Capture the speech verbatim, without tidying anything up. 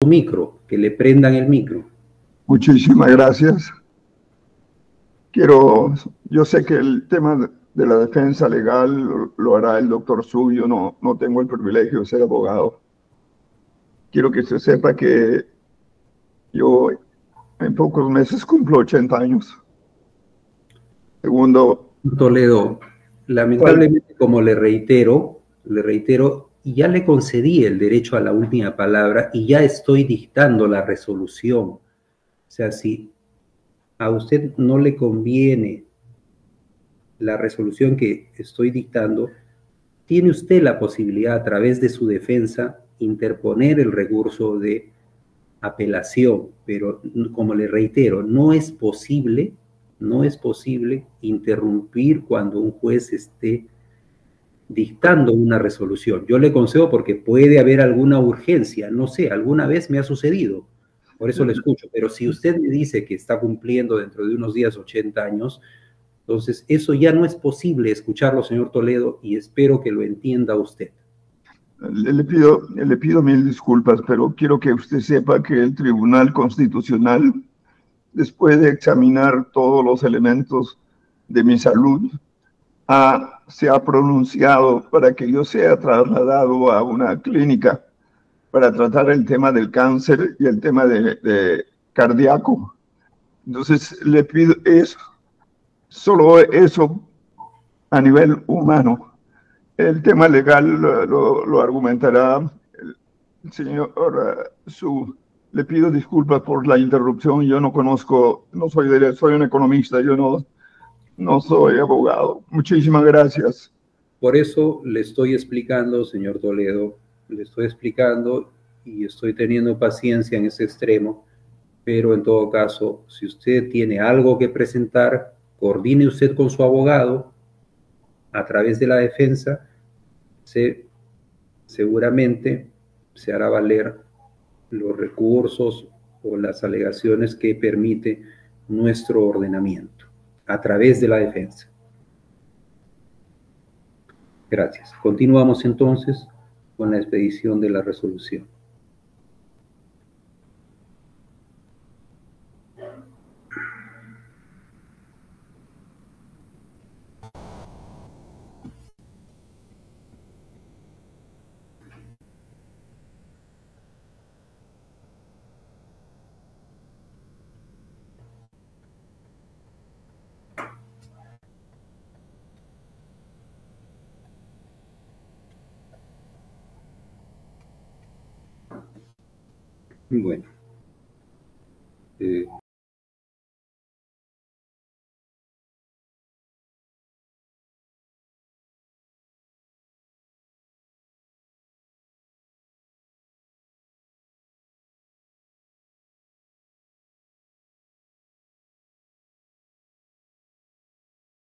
micro, que le prendan el micro. Muchísimas gracias. Quiero, yo sé que el tema de, de la defensa legal lo, lo hará el doctor Su, yo no, no tengo el privilegio de ser abogado. Quiero que usted sepa que yo en pocos meses cumplo ochenta años. Segundo, Toledo, ¿cuál? lamentablemente, como le reitero, le reitero, y ya le concedí el derecho a la última palabra y ya estoy dictando la resolución. O sea, si a usted no le conviene la resolución que estoy dictando, tiene usted la posibilidad a través de su defensa interponer el recurso de apelación, pero como le reitero, no es posible, no es posible interrumpir cuando un juez esté dictando una resolución. Yo le concedo porque puede haber alguna urgencia, no sé, alguna vez me ha sucedido, por eso le escucho, pero si usted me dice que está cumpliendo dentro de unos días ochenta años, entonces eso ya no es posible escucharlo, señor Toledo, y espero que lo entienda usted. Le, le pido, le pido mil disculpas, pero quiero que usted sepa que el Tribunal Constitucional, después de examinar todos los elementos de mi salud, ha, se ha pronunciado para que yo sea trasladado a una clínica para tratar el tema del cáncer y el tema de, de cardíaco. Entonces, le pido eso, solo eso a nivel humano. El tema legal lo, lo, lo argumentará el señor uh, Su. Le pido disculpas por la interrupción. Yo no conozco, no soy, de, soy un economista, yo no, no soy abogado. Muchísimas gracias. Por eso le estoy explicando, señor Toledo, le estoy explicando y estoy teniendo paciencia en ese extremo, pero en todo caso, si usted tiene algo que presentar, coordine usted con su abogado a través de la defensa, se, seguramente se hará valer los recursos o las alegaciones que permite nuestro ordenamiento a través de la defensa. Gracias. Continuamos entonces con la expedición de la resolución. Bueno. Eh,